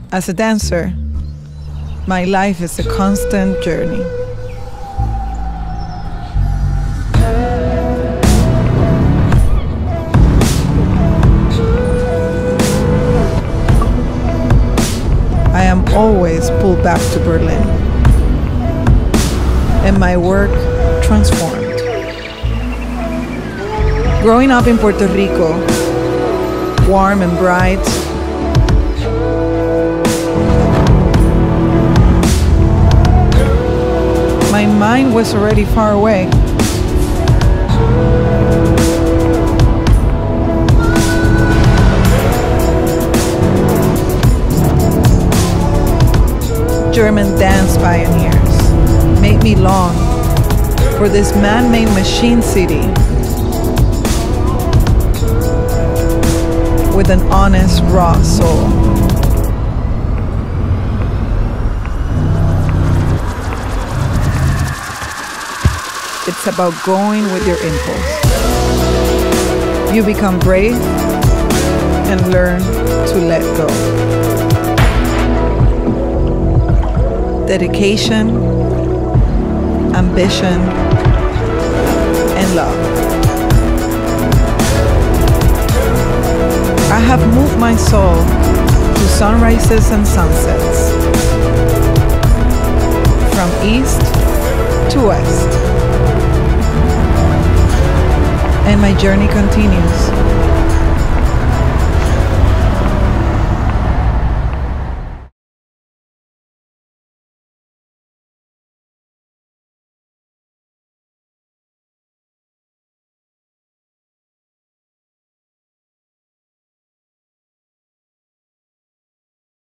As a dancer, my life is a constant journey. I am always pulled back to Berlin, and my work transformed. Growing up in Puerto Rico, warm and bright, my mind was already far away. German dance pioneers made me long for this man-made machine city with an honest, raw soul. It's about going with your impulse. You become brave and learn to let go. Dedication, ambition, and love. I have moved my soul to sunrises and sunsets, from east to west. And my journey continues.